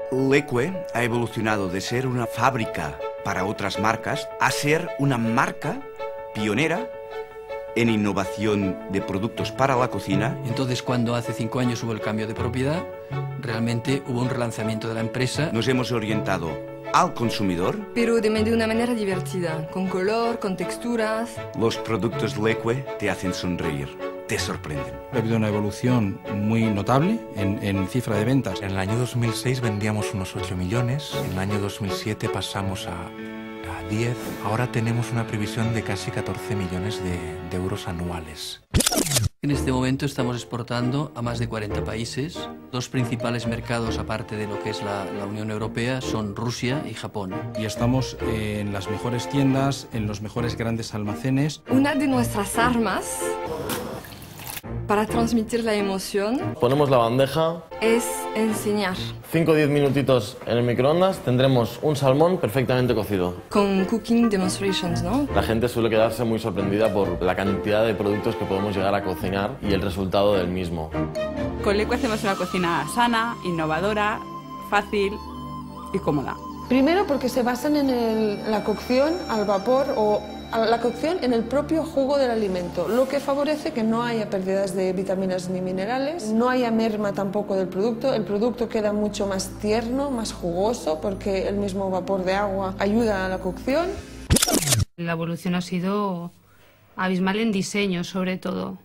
Leque ha evolucionado de ser una fábrica para otras marcas a ser una marca pionera en innovación de productos para la cocina. Entonces, cuando hace 5 años hubo el cambio de propiedad, realmente hubo un relanzamiento de la empresa. Nos hemos orientado al consumidor. Pero de una manera divertida, con color, con texturas. Los productos Leque te hacen sonreír, te sorprenden. Ha habido una evolución muy notable en cifra de ventas. En el año 2006 vendíamos unos 8 millones, en el año 2007 pasamos a 10, ahora tenemos una previsión de casi 14 millones de euros anuales. En este momento estamos exportando a más de 40 países. 2 principales mercados, aparte de lo que es la Unión Europea, son Rusia y Japón. Y estamos en las mejores tiendas, en los mejores grandes almacenes. Una de nuestras armas para transmitir la emoción ponemos la bandeja, es enseñar. 5 o 10 minutitos en el microondas, tendremos un salmón perfectamente cocido. Con cooking demonstrations, ¿no? La gente suele quedarse muy sorprendida por la cantidad de productos que podemos llegar a cocinar y el resultado del mismo. Con Leque hacemos una cocina sana, innovadora, fácil y cómoda. Primero porque se basan en la cocción al vapor o la cocción en el propio jugo del alimento, lo que favorece que no haya pérdidas de vitaminas ni minerales, no haya merma tampoco del producto, el producto queda mucho más tierno, más jugoso, porque el mismo vapor de agua ayuda a la cocción. La evolución ha sido abismal en diseño, sobre todo.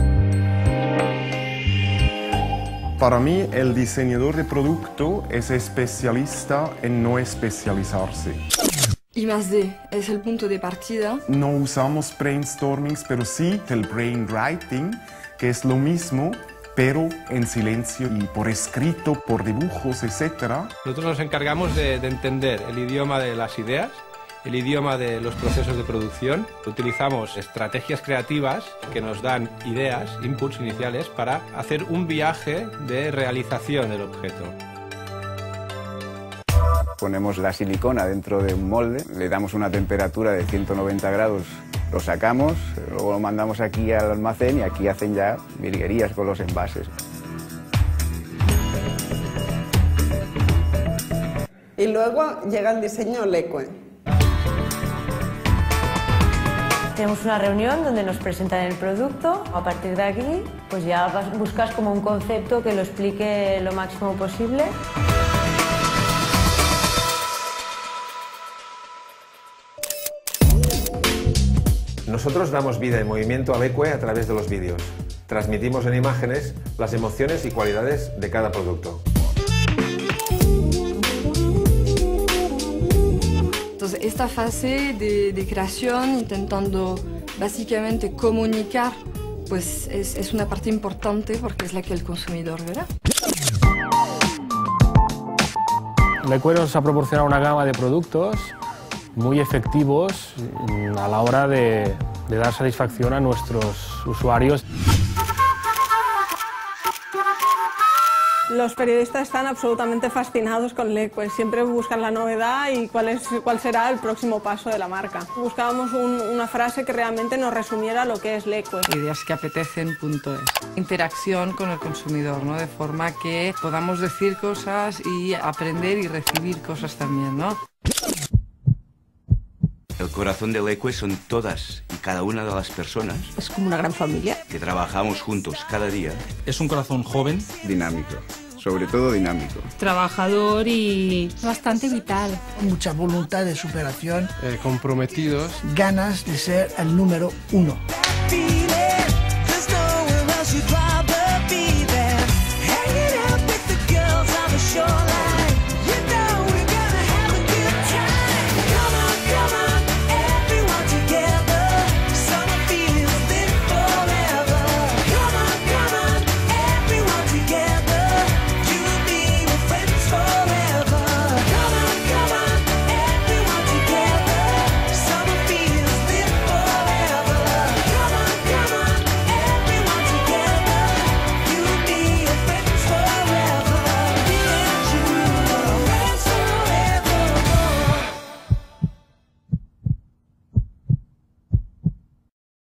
Para mí, el diseñador de producto es especialista en no especializarse. I+D es el punto de partida. No usamos brainstormings, pero sí el brainwriting, que es lo mismo, pero en silencio y por escrito, por dibujos, etc. Nosotros nos encargamos de entender el idioma de las ideas, el idioma de los procesos de producción. Utilizamos estrategias creativas que nos dan ideas, inputs iniciales, para hacer un viaje de realización del objeto. Ponemos la silicona dentro de un molde, le damos una temperatura de 190 grados, lo sacamos, luego lo mandamos aquí al almacén y aquí hacen ya virguerías con los envases. Y luego llega el diseño Leque. Tenemos una reunión donde nos presentan el producto. A partir de aquí, pues ya buscas como un concepto que lo explique lo máximo posible. Nosotros damos vida y movimiento a Leque a través de los vídeos. Transmitimos en imágenes las emociones y cualidades de cada producto. Entonces, esta fase de creación, intentando básicamente comunicar, pues es una parte importante porque es la que el consumidor verá. Leque nos ha proporcionado una gama de productos muy efectivos a la hora de dar satisfacción a nuestros usuarios. Los periodistas están absolutamente fascinados con Leque, siempre buscan la novedad y cuál será el próximo paso de la marca. Buscábamos una frase que realmente nos resumiera lo que es Leque. Ideasqueapetecen.es. Interacción con el consumidor, ¿no? De forma que podamos decir cosas y aprender y recibir cosas también, ¿no? El corazón de Leque son todas y cada una de las personas. Es como una gran familia. Que trabajamos juntos cada día. Es un corazón joven. Dinámico, sobre todo dinámico. Trabajador y bastante vital. Mucha voluntad de superación. Comprometidos. Ganas de ser el número 1.